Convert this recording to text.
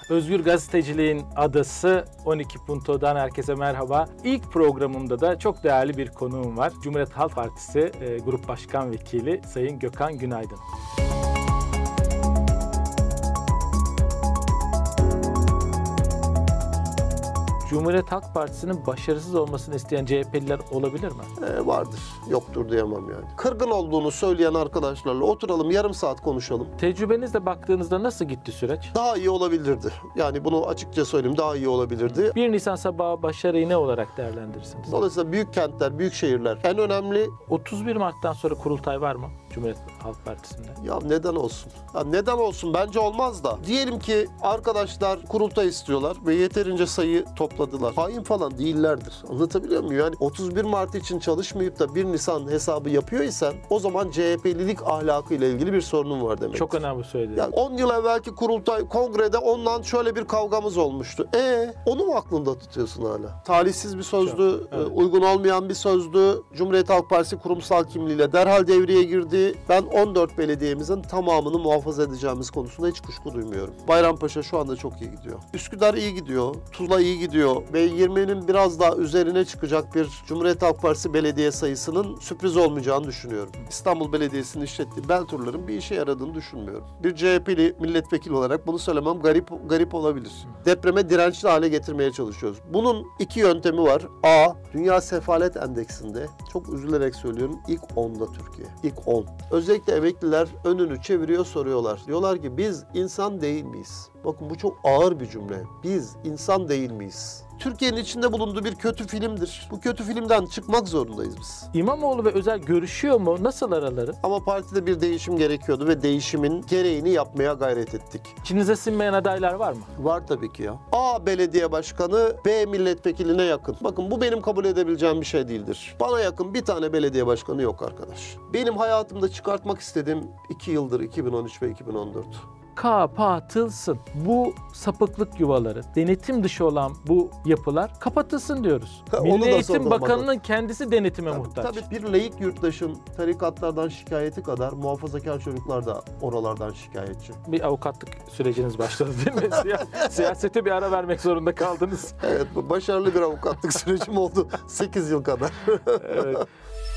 Özgür Gazeteciliğin adası 12 Punto'dan herkese merhaba. İlk programımda da çok değerli bir konuğum var. Cumhuriyet Halk Partisi Grup Başkan Vekili Sayın Gökhan Günaydın. Cumhuriyet Halk Partisi'nin başarısız olmasını isteyen CHP'liler olabilir mi? Vardır. Yoktur diyemem yani. Kırgın olduğunu söyleyen arkadaşlarla oturalım, yarım saat konuşalım. Tecrübenizle baktığınızda nasıl gitti süreç? Daha iyi olabilirdi. Yani bunu açıkça söyleyeyim, daha iyi olabilirdi. 1 Nisan sabahı başarıyı ne olarak değerlendirirsiniz? Dolayısıyla büyük kentler, büyük şehirler en önemli. 31 Mart'tan sonra kurultay var mı Cumhuriyet Halk Partisi'nde? Ya neden olsun? Ya neden olsun? Bence olmaz da. Diyelim ki arkadaşlar kurultay istiyorlar ve yeterince sayı topladılar. Hain falan değillerdir. Anlatabiliyor muyum? Yani 31 Mart için çalışmayıp da 1 Nisan hesabı yapıyorsan o zaman CHP'lilik ahlakıyla ilgili bir sorunun var demek. Çok önemli söyledi. Yani 10 yıl evvelki kurultay kongrede ondan şöyle bir kavgamız olmuştu. Onu mu aklında tutuyorsun hala? Talihsiz bir sözdü, evet. Uygun olmayan bir sözdü. Cumhuriyet Halk Partisi kurumsal kimliğiyle derhal devreye girdi. Ben 14 belediyemizin tamamını muhafaza edeceğimiz konusunda hiç kuşku duymuyorum. Bayrampaşa şu anda çok iyi gidiyor. Üsküdar iyi gidiyor. Tuzla iyi gidiyor. Ve 20'nin biraz daha üzerine çıkacak bir Cumhuriyet Halk Partisi belediye sayısının sürpriz olmayacağını düşünüyorum. İstanbul Belediyesi'nin işlettiği Belturların bir işe yaradığını düşünmüyorum. Bir CHP'li milletvekili olarak bunu söylemem garip olabilir. Depreme dirençli hale getirmeye çalışıyoruz. Bunun iki yöntemi var. A. Dünya Sefalet Endeksinde, çok üzülerek söylüyorum, ilk 10'da Türkiye. İlk 10. Özellikle emekliler önünü çeviriyor, soruyorlar. Diyorlar ki biz insan değil miyiz? Bakın bu çok ağır bir cümle. Biz insan değil miyiz? Türkiye'nin içinde bulunduğu bir kötü filmdir. Bu kötü filmden çıkmak zorundayız biz. İmamoğlu ve Özel görüşüyor mu? Nasıl araları? Ama partide bir değişim gerekiyordu ve değişimin gereğini yapmaya gayret ettik. İçinize sinmeyen adaylar var mı? Var tabii ki ya. A belediye başkanı B milletvekiline yakın. Bakın bu benim kabul edebileceğim bir şey değildir. Bana yakın bir tane belediye başkanı yok arkadaş. Benim hayatımda çıkartmak istediğim 2 yıldır 2013 ve 2014. Kapatılsın. Bu sapıklık yuvaları, denetim dışı olan bu yapılar kapatılsın diyoruz. Milli Eğitim Bakanı'nın kendisi denetime muhtaç. Tabii bir laik yurttaşın tarikatlardan şikayeti kadar muhafazakar çocuklar da oralardan şikayetçi. Bir avukatlık süreciniz başladı değil mi? Siyasete bir ara vermek zorunda kaldınız. Evet, başarılı bir avukatlık sürecim oldu 8 yıl kadar. Evet.